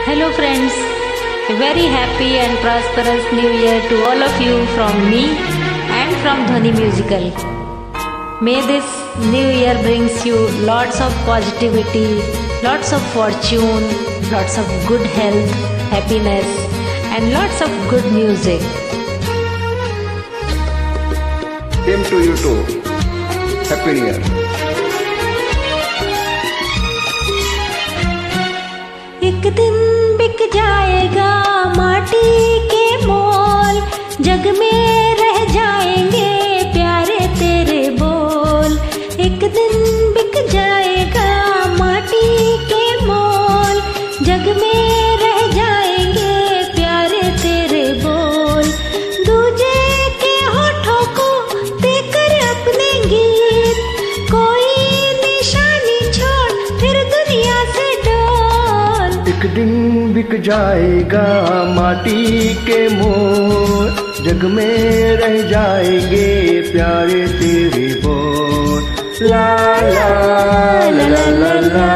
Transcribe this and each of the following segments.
Hello friends, a very happy and prosperous new year to all of you from me and from Dhwani Musical. May this new year brings you lots of positivity, lots of fortune, lots of good health, happiness and lots of good music. Same to you too. Happy New Year. एक दिन बिक जाएगा माटी के मोल, जग में रह जाएंगे प्यारे तेरे बोल। एक दिन बिक जाएगा माटी के मोल, जग में रह जाएंगे प्यारे तेरे बोल। दूजे के होठों को देकर अपने गीत, कोई निशानी छोड़ फिर दुनिया से डोल। एक दिन बिक जाएगा माटी के मोल, जग में रह जाएंगे प्यारे तेरे बोल। ला ला ला ला ला ला।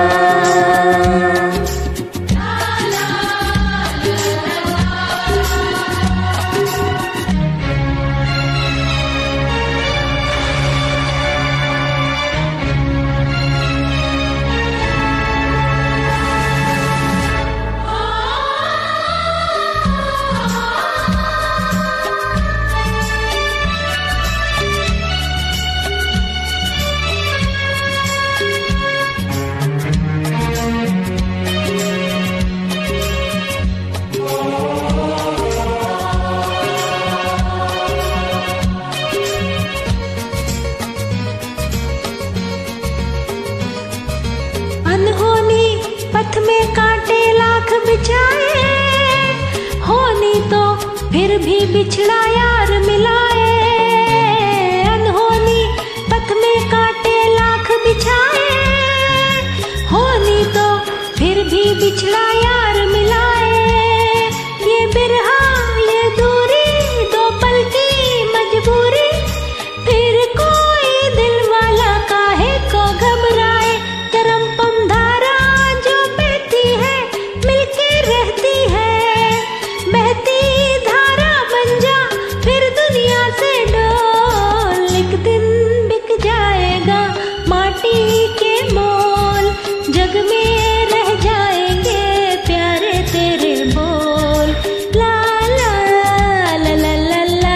अनहोनी पथ में कांटे लाख बिछाए, होनी तो फिर भी बिछड़ा यार मिलाए। अनहोनी पथ में कांटे लाख बिछाए, होनी तो फिर भी बिछड़ा यार मिलाए। ये बिरहा ये दूरी दो पल की मजबूरी, फिर कोई दिल वाला काहे को घबराए। करम पंधारा जो बहती है मिलके रहती है, बहती धारा बन जा फिर दुनिया से डोल। एक दिन बिक जाएगा माटी के मोल, जग में रह जाएंगे प्यारे तेरे बोल। ला ला ला ला ला ला।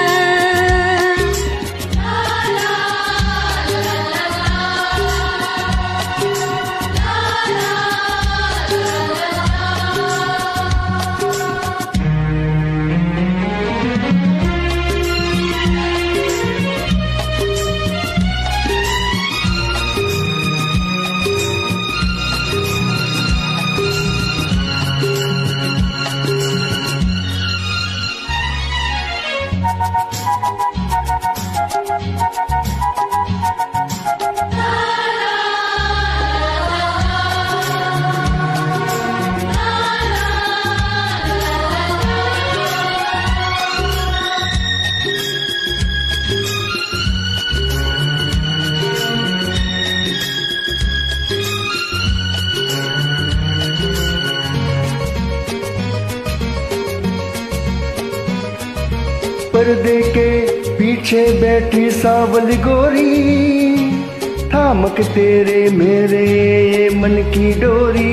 पर्दे के पीछे बैठी सावल गोरी, थामक तेरे मेरे ये मन की डोरी।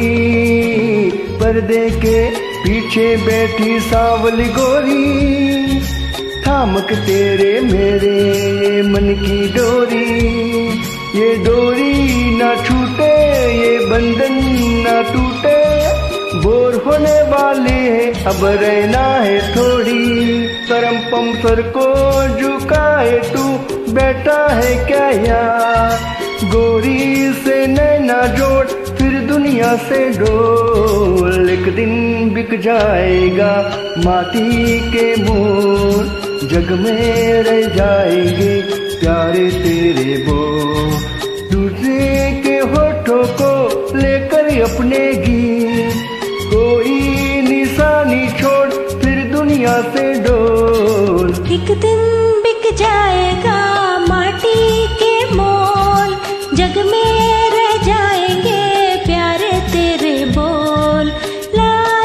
पर्दे के पीछे बैठी सावल गोरी, थामक तेरे मेरे ये मन की डोरी। ये डोरी ना छूटे ये बंधन ना टूटे, बोर होने वाले हैं अब रहना है थोड़ी। करम पम सर को झुकाए तू बैठा है क्या यार, गोरी से नैना जोड़ फिर दुनिया से डोल। एक दिन बिक जाएगा माटी के मोल, जग में रह जाएंगे प्यारे तेरे बोल। दूसरे के होठों को लेकर अपने गीत, कोई निशानी छोड़ फिर दुनिया से डोल। एक दिन बिक जाएगा माटी के मोल, जग में रह जाएंगे प्यारे तेरे बोल। ला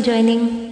joining.